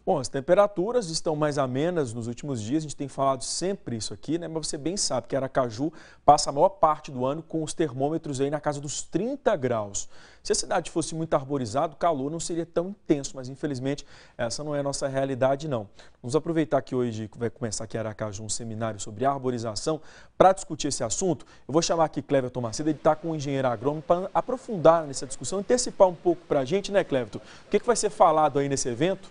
Bom, as temperaturas estão mais amenas nos últimos dias, a gente tem falado sempre isso aqui, né? Mas você bem sabe que Aracaju passa a maior parte do ano com os termômetros aí na casa dos 30 graus. Se a cidade fosse muito arborizada, o calor não seria tão intenso, mas infelizmente essa não é a nossa realidade não. Vamos aproveitar que hoje vai começar aqui em Aracaju um seminário sobre arborização. Para discutir esse assunto, eu vou chamar aqui Cleverton Macedo, ele está com o engenheiro agrônomo para aprofundar nessa discussão, antecipar um pouco para a gente, né, Cleverton? O que vai ser falado aí nesse evento?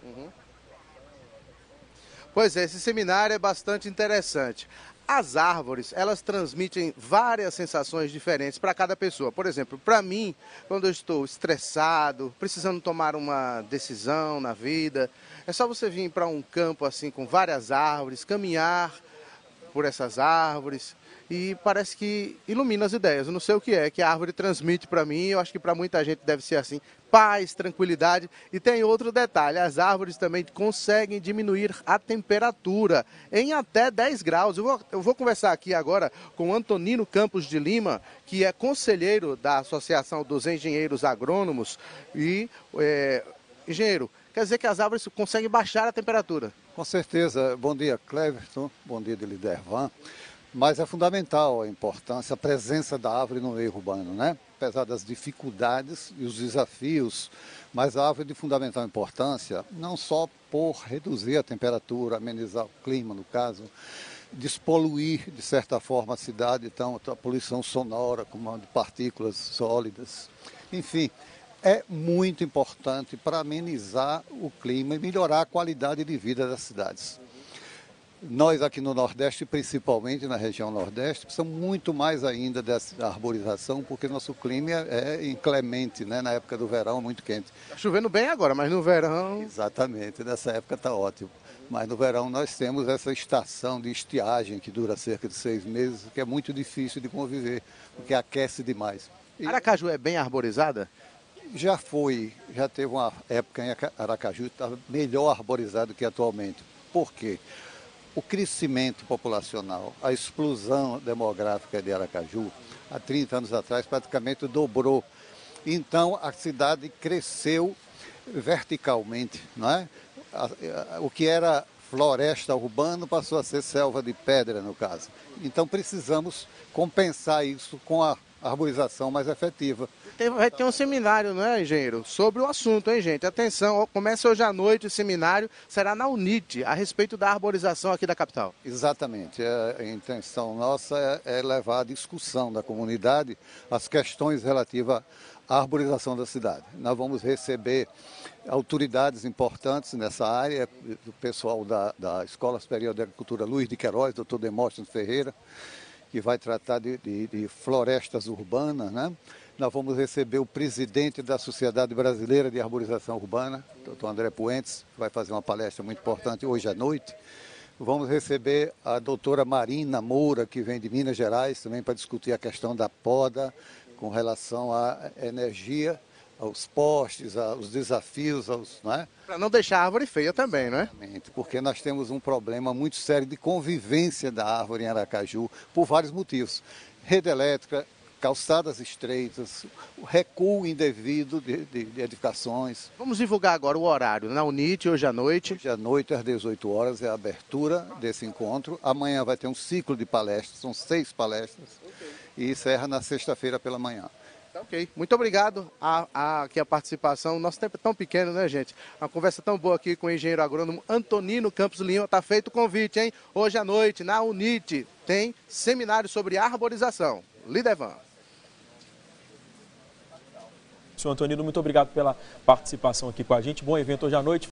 Pois é, esse seminário é bastante interessante. As árvores, elas transmitem várias sensações diferentes para cada pessoa. Por exemplo, para mim, quando eu estou estressado, precisando tomar uma decisão na vida, é só você vir para um campo assim com várias árvores, caminhar por essas árvores e parece que ilumina as ideias. Eu não sei o que a árvore transmite para mim, eu acho que para muita gente deve ser assim. Paz, tranquilidade. E tem outro detalhe, as árvores também conseguem diminuir a temperatura em até 10 graus. Eu vou conversar aqui agora com o Antonino Campos de Lima, que é conselheiro da Associação dos Engenheiros Agrônomos. E, engenheiro, quer dizer que as árvores conseguem baixar a temperatura? Com certeza. Bom dia, Cleverton. Bom dia, Lidervan. Mas é fundamental a importância, a presença da árvore no meio urbano, né? Apesar das dificuldades e os desafios, mas a árvore é de fundamental importância, não só por reduzir a temperatura, amenizar o clima, no caso, despoluir, de certa forma, a cidade, então, a poluição sonora, como de partículas sólidas, enfim, é muito importante para amenizar o clima e melhorar a qualidade de vida das cidades. Nós aqui no Nordeste, principalmente na região Nordeste, precisamos muito mais ainda dessa arborização, porque nosso clima é inclemente, né? Na época do verão, muito quente. Está chovendo bem agora, mas no verão... Exatamente, nessa época está ótimo. Mas no verão nós temos essa estação de estiagem que dura cerca de 6 meses, que é muito difícil de conviver, porque aquece demais. Aracaju é bem arborizada? Já teve uma época em Aracaju que estava melhor arborizado que atualmente. Por quê? O crescimento populacional, a explosão demográfica de Aracaju, há 30 anos atrás, praticamente dobrou. Então, a cidade cresceu verticalmente, não é? O que era floresta urbana passou a ser selva de pedra, no caso. Então, precisamos compensar isso com a arborização mais efetiva. Vai ter um seminário, não é, engenheiro? Sobre o assunto, hein, gente? Atenção, começa hoje à noite o seminário, será na UNIT, a respeito da arborização aqui da capital. Exatamente. A intenção nossa é levar à discussão da comunidade as questões relativas à arborização da cidade. Nós vamos receber autoridades importantes nessa área, o pessoal da Escola Superior de Agricultura Luiz de Queiroz, doutor Demóstenes Ferreira, que vai tratar de florestas urbanas, né? Nós vamos receber o presidente da Sociedade Brasileira de Arborização Urbana, doutor André Puentes, que vai fazer uma palestra muito importante hoje à noite. Vamos receber a doutora Marina Moura, que vem de Minas Gerais, também para discutir a questão da poda com relação à energia, aos postes, aos desafios, né? Para não deixar a árvore feia também, não é? Exatamente, porque nós temos um problema muito sério de convivência da árvore em Aracaju, por vários motivos. Rede elétrica, calçadas estreitas, o recuo indevido de edificações. Vamos divulgar agora o horário, na UNIT, hoje à noite. Hoje à noite, às 18 horas, é a abertura desse encontro. Amanhã vai ter um ciclo de palestras, são 6 palestras, e encerra na sexta-feira pela manhã. Ok, muito obrigado aqui a participação. Nosso tempo é tão pequeno, né, gente? Uma conversa tão boa aqui com o engenheiro agrônomo Antonino Campos Lima. Está feito o convite, hein? Hoje à noite, na UNIT, tem seminário sobre arborização. Lidervan. Senhor Antonino, muito obrigado pela participação aqui com a gente. Bom evento hoje à noite.